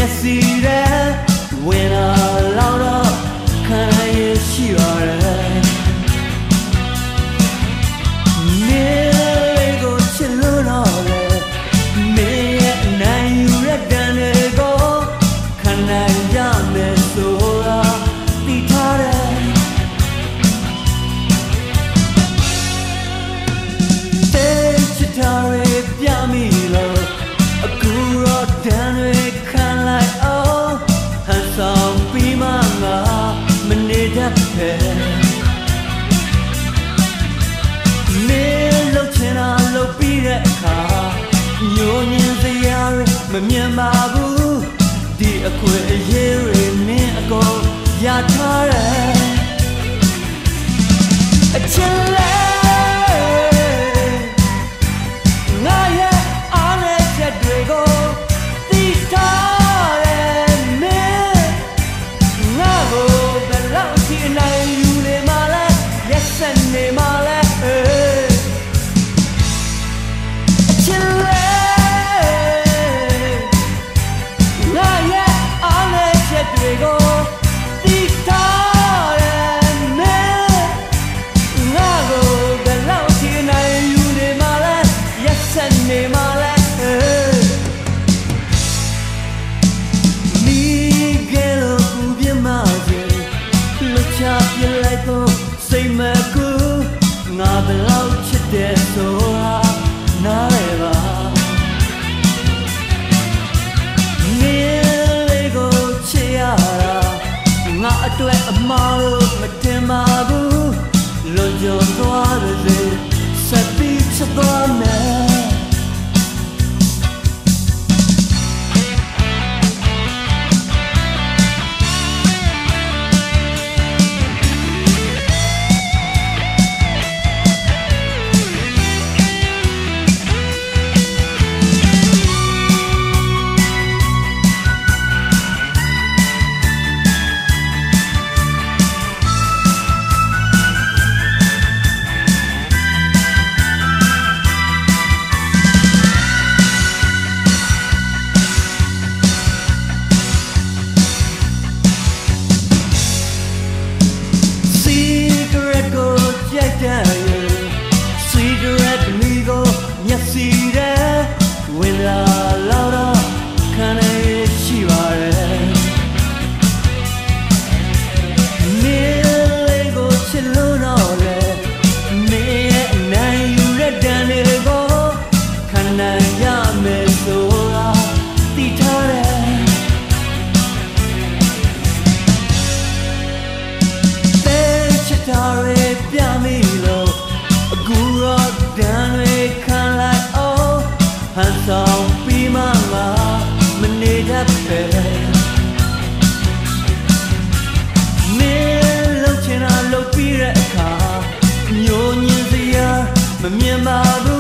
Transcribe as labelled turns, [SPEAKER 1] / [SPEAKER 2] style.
[SPEAKER 1] စီတဲ့ဝင်လာလောက်တော့ခံရရှိရတယ်နေကိုချစ်လို့တော့လေမင်းရဲ့နိုင်ယူရတဲ့တွေကိုခံနိုင်ရမယ်ဆိုတာသိထားတယ်တဲ့ချစ်ထားရပြမိလို့အခုတော့တန်တွေခံလိုက်အောင်ဟန်ဆောင်ပြီးမှငါမနေတတ်ပဲနေလို့ချင်တာလို့ပြီးတဲ့အခါညိုညင်စရာတွေမမြင်ပါဘူးဒီအခွင့်အရေးတွေမင်းအကုန်ရထားတယ်အချစ်လဲငါရဲ့အားနဲ့ချက်တွေကိုသိထားတယ်မင်းငါကိုဘယ်လောက်ထိနိုင်ယူနေမှလဲရက်စက်နေမှလဲအချစ်လဲငါရဲ့အားနဲ့ချက်တွေကိုသိထားတယ်မင်းငါကိုဘယ်လောက်ထိနိုင်ယူနေမှလဲရက်စက်နေမှလဲမိကဲလို့ကူပြမစေလွတ်ချပြလိုက်တော့စိတ်မကူငါဘယ်လောက်ချစ်တယ်ဆိုတာနားရပါငယ်လေးကိုချစ်ရတာငါအတွက်အမှားလို့မတင်ပါဘူးလွန်ကျော်သွားတယ်ဆက်ပြီးချစ်သွားမယ်Cigarette မီကိုမျက်စီတဲ့ဝင်လာလောက်တော့ခံရရှိပါတယ်နေလေးကိုချစ်လို့တော့လေနေရဲ့နိုင်ယူတဲ့တန်တွေကိုခံနိုင်ရမယ်ဆိုတာသိထားတယ်တဲ့ချစ်ထားရပြမိလို့အခုတော့တန်တွေခံလိုက်အောင်ဟန်ဆောင်ပြီးမှငါမနေတတ်ပဲနေလို့ချင်တာလို့ပြီးတဲ့အခါညိုညင်စရာမမြင်ပါဘူး